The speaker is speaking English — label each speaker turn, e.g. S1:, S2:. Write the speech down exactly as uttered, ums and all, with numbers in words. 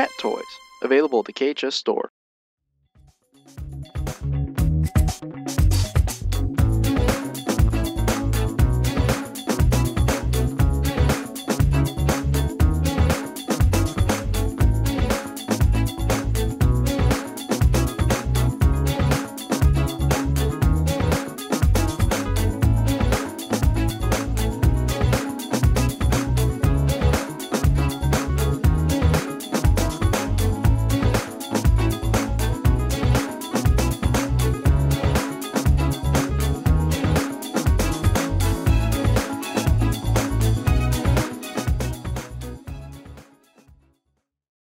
S1: cat toys, available at the K H S store.